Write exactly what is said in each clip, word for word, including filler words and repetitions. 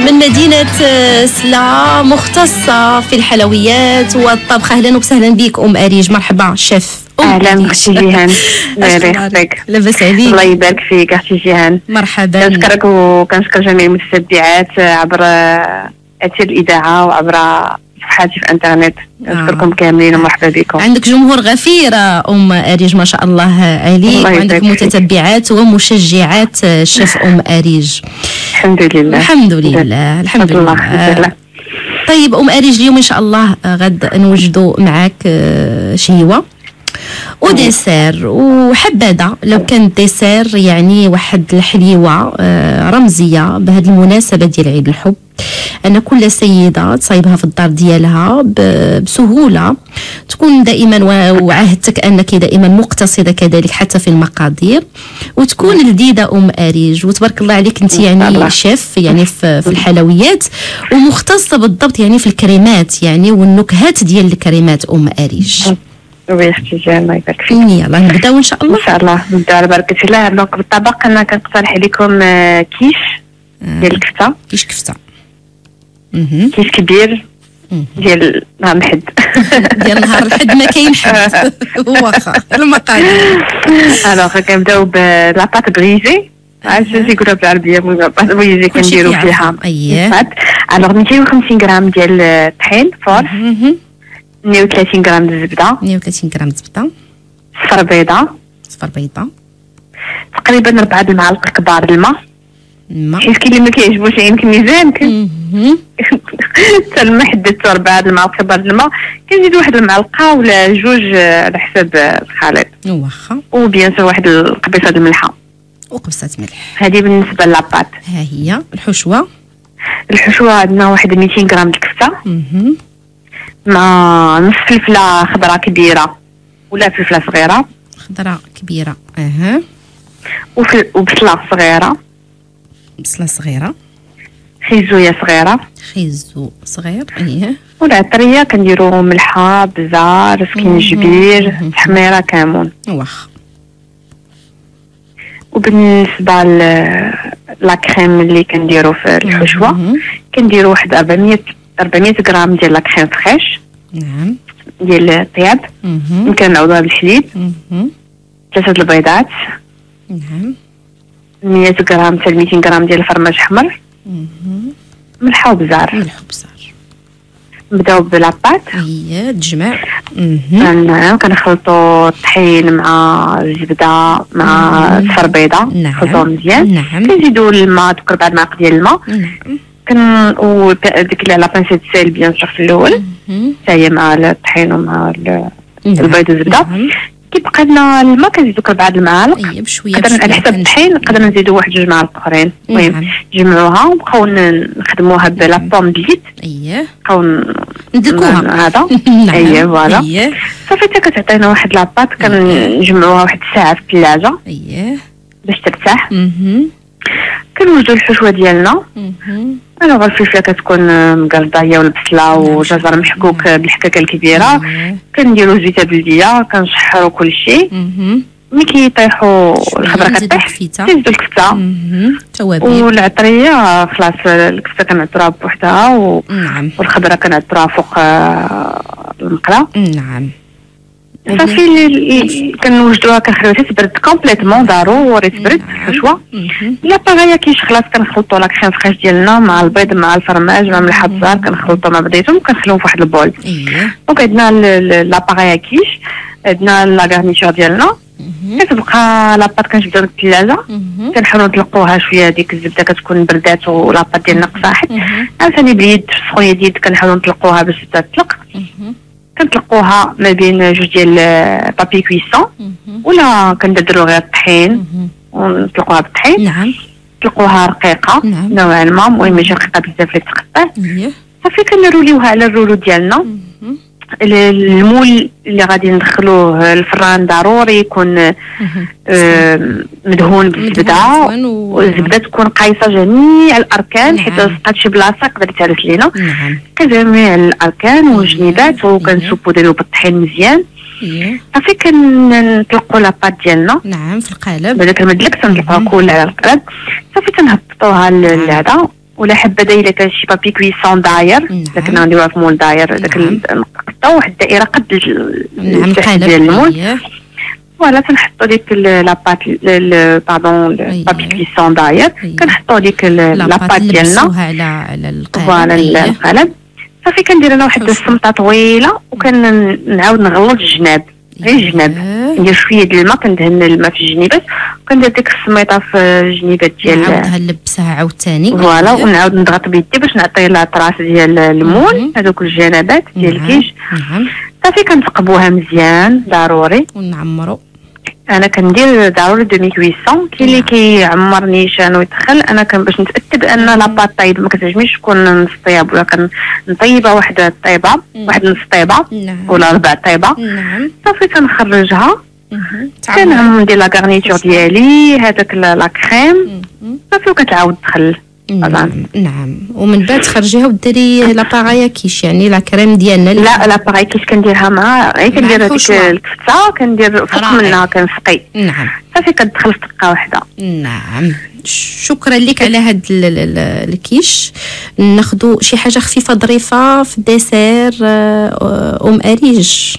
من مدينة سلا مختصة في الحلويات والطبخ. أهلا وسهلا بك أم أريج. مرحبا شيف. اهلا اختي جيهان. الله يحفظك. لاباس عليك؟ الله يبارك فيك اختي جيهان. مرحبا. كنشكرك وكنشكر جميع المتتبعات عبر اثير الاذاعه وعبر صفحاتي في انترنت. نشكركم آه. كاملين ومرحبا بكم. عندك جمهور غفير ام أريج ما شاء الله عليك، وعندك متتبعات ومشجعات شيف ام أريج. الحمد لله الحمد لله الحمد لله, لله. طيب ام أريج، اليوم ان شاء الله غد نوجدوا معك شهوه وديسير، وحبذا لو كان ديسير يعني واحد الحليوه رمزيه بهذه المناسبه ديال عيد الحب، أن كل سيدة تصايبها في الدار ديالها بسهولة، تكون دائما وعهدتك أنك دائما مقتصدة كذلك حتى في المقادير، وتكون لذيذة أم أريج. وتبارك الله عليك أنت يعني شيف يعني في الحلويات، ومختصة بالضبط يعني في الكريمات يعني والنكهات ديال الكريمات أم أريج. وي اختي جان الله يبارك فيك. يلا نبداو ان شاء الله. ان شاء الله نبداو على بركه الله. دونك بالطبق انا كنقترح عليكم كيش ديال الكفته. كيش كفته كيس كبير ديال نهار الحد. ديال نهار الحد ما كاين حد. واخا المقادير. الوغ كنبداو بلاطاط غريزي. عرفتي يقولوا بالعربيه لاطاط غريزي كنديروا فيها. اييه. الوغ مئتين وخمسين غرام ديال الطحين فورس، مئة وثلاثين غرام الزبده، مئة وثلاثين غرام زبده، صفر بيضه، صفر بيضه، تقريبا ربعة المعالق كبار الماء. الماء حيت كاين اللي ما كيعجبوش يمكن ميزان حتى الماء حددتو ربعة المعالق كبار الماء، كنزيد واحد المعلقه ولا جوج على حساب الخليط. واخا. وبيان سور واحد القبيصه الملحه وقبصه ملح. هذه بالنسبه للاباط. ها هي الحشوه. الحشوه عندنا واحد مئتين غرام الكفته مع نص فلفله خضراء كبيره ولا فلفله صغيره خضراء كبيره. اها. وبصله صغيره، بصله صغيره، خيزويه صغيره، خيزو صغير. اييه. والعطريه كنديروا ملحه، بزار، سكينجبير، تحميره، كمون. واخا. وبالنسبه لاكريم اللي كنديروا في الحشوه كنديروا واحد أربعمئة غرام ديال لاكريم فريش. نعم. ديال الطياب. يمكن نعوضوها بالحليب. ثلاثه البيضات. نعم. مئة غرام حتى مئتين غرام ديال الفرماج احمر. ملحه وبزار. ملح وبزار. نبداو بلاباط. هي تجمع. نعم. كنخلطوا الطحين مع الزبده مع الصفر بيضه. نخلطوهم مزيان. نعم. كنزيدوا الماء تقريبا ربعة معالق ديال الماء. نعم. كن وديك لا بانسيت سيل بيان سور في الاول حتى هي مع الطحين ومع البيض والزبده. كيبقى لنا الماء كنزيدو ربعة المعالق. اييه بشويه نقدر على حسب الطحين نقدر نزيدو واحد جوج معالق اخرين. المهم نجمعوها ونبقاو نخدموها بلا بوم بليت. اييه. نبقاو ندلكوها هذا. اييه فوالا. صافي حتى كتعطينا واحد لاباط كنجمعوها واحد الساعه في الثلاجه. اييه. باش ترتاح. كنوجدو الحشوه ديالنا. الوغ الفلفله كتكون مقرضه هي والبصله والجزر محكوك بالحكاكه الكبيره. كنديرو زيت بلديه كنشحرو كلشي. ملي كيطيحوا الخضره كطيح كنزيدو الكفته توابل والعطريه. خلاص الكفته كنعطروها بوحدها و... نعم. والخضره كنعطروها فوق المقله. نعم. صافي كنوجدوها كنخليوها تبرد كومبليتمون، ضروري تبرد الحشوه. لا باغيه كيش خلاص كنخلطوا لا كريم فريش ديالنا مع البيض مع الفرماج مع ملح الزهر كنخلطوا مع بعضياتهم وكنخليوهم في واحد البول. اييه. دونك عندنا لا باغيه كيش، عندنا لا غارنيتور ديالنا. كتبقى لاباط كنجبدوها من الثلاجه كنحاولوا نطلقوها شويه. هذيك الزبده كتكون بردات ولاباط ديالنا قصاحت. عاوتاني باليد في السخونيه اليد كنحاولوا نطلقوها باش تطلق. كنطلقوها ما بين جوج ديال بابي كويسون ولا كنديروا غير الطحين ونطلقوها بالطحين. نعم. نطلقوها رقيقه. نعم. نوعا ما، المهم ماشي رقيقه بزاف اللي تقطع. اييه. صافي كنروليوها على الرولو ديالنا. المول اللي غادي ندخلوه الفران ضروري يكون آه مدهون بالزبده، والزبده تكون قايصه جميع الاركان. نعم. حيت سقات شي بلاصه يقدر يتهرس لينا. نعم. كجميع الاركان والجنيبات. وكنسوبوديرو بالطحين مزيان. اييه. صافي كنطلقوا لاباط ديالنا. نعم. في القالب بعدا كنمدلك تنطلقوها كلها على القالب. صافي تنهبطوها لهذا ولا حبذا الا كان شي بابي كويسون داير اذا كنا نديروها في مول داير داك نقطعوا واحد الدائره قد القالب ديال المول فوالا كنحطوا ديك لاباط باردون بابي كويسون داير كنحطوا ديك لاباط ديالنا على على القالب فوالا القالب صافي كندير انا واحد السمطه طويله وكنعاود نغلط الجناب غير الجناب ندير شويه د الماء كندهن الماء في الجنيبات وكندير ديك السميطه في الجنيبات ديال نعاودها نلبسها عاوتاني فوالا ونعاود نضغط بيدي باش نعطي لها طراس ديال المول هذوك الجنابات ديال الكيج صافي كنثقبوها مزيان ضروري ونعمروا انا كندير ضروري دومي كويسون كاين اللي كيعمر نيشان ويدخل انا كان باش نتاكد ان لاباط طايب ما كتعجبنيش تكون نص طياب ولا كنطيبها واحد الطيبه واحد نص طيبه ولا ربع طيبه صافي كنخرجها كندير لا غارنيتور ديالي هذاك لا كريم صافي وكتعاود تدخل نعم نعم ومن بعد تخرجيها وديري لاباغايا كيش يعني لا كريم ديالنا لا لاباغاي كيش كنديرها مع غير كندير هذيك الكفته كندير فوق منها كنسقي نعم صافي كتدخل في دقه واحده نعم شكرا لك على هاد الكيش ناخذوا شي حاجه خفيفه ظريفه في الديسير ام اريج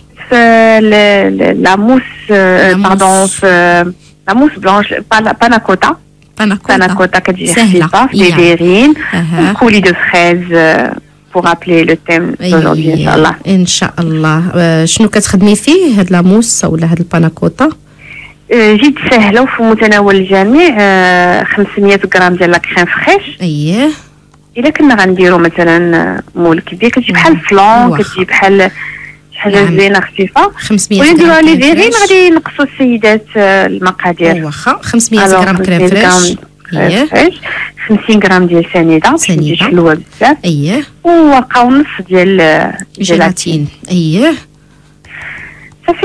في لا موس باردون في لا موس بلانش باناكوتا باناكوتا كتجي خفيفه في دايرين كولي دو فريز pour rappeler le thème d'aujourd'hui ان شاء الله ان شاء الله شنو كتخدمي فيه هاد لاموس ولا هاد الباناكوتا جد سهله وفي متناول الجميع خمسمية غرام ديال لا كريم فريش اييه الا كنا غنديرو مثلا مول كبير كتجي بحال فلون كتجي بحال حاجه زينه خفيفه خمسمية ونديروها لي ديرين غادي ينقصوا السيدات المقادير واخا خمسمية غرام كريم فريش اييه خمسين غرام ديال سنيده سنيده حلوه بزاف اييه وورقه ونص ديال جيلاتين اييه صافي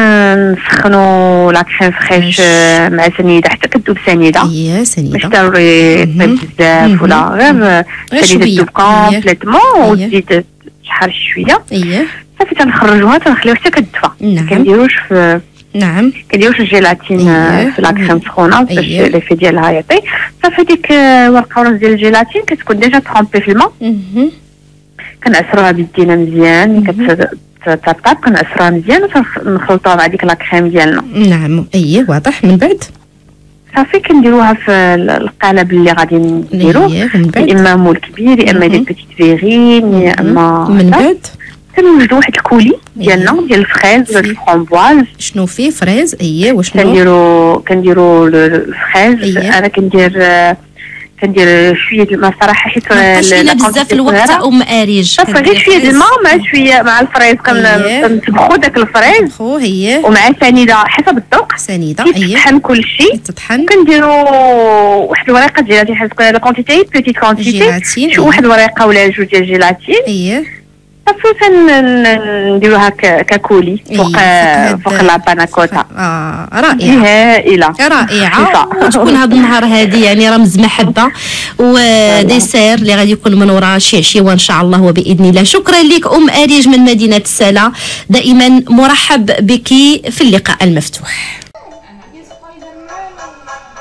كنسخنوا لا كريم فريش مع سنيده حتى كتذوب سنيده اييه سنيده ماشي ضروري طيب بزاف ولا غير سنيده تذوب كومبليتمون وتزيد شحال شويه اييه صافي تنخرجوها تنخليوها حتى كتدفى نعم كنديروش في نعم كنديروش الجيلاتين في لا كريم سخونه باش ليفي ديالها يعطي صافي ديك ورقه ونص ديال الجيلاتين كتكون ديجا ترومبي في الماء كنعصروها بيدينا مزيان كتطاب كنعصروها مزيان ونخلطوها مع ديك لا كريم ديالنا نعم اييه واضح من بعد صافي كنديروها في القالب اللي غادي نديروه يا اما مول كبير يا اما ديك بيتيت فيغين يا اما من بعد كنوجدوا واحد الكولي ديالنا ديال الفريز ولا الفرامبواز شنو فيه فريز اييه وشنو كنديروا كنديروا الفريز انا كندير كندير شويه الماء صراحه حيت لا بزاف الوقت ام اريج صافي غير شويه الماء مع شويه مع الفريز كنطبخوا داك الفريز خو هي ومع سنيده حسب الذوق سنيده اييه تطحن كلشي تطحن كنديروا واحد الورقه ديال جيلاتين حسب لا كونتيتي بيتيت كونتيتي واحد الورقه ولا جوج ديال جيلاتين اييه صافي نديروها ككولي فوق فوق لا باناكوتا اه رائعه هائله رائعه وتكون هذا النهار هذه يعني رمز محبه وديسير اللي غادي يكون من وراء شي عشيوه ان شاء الله وباذن الله. شكرا لك ام اريج من مدينه السلا دائما مرحب بك في اللقاء المفتوح.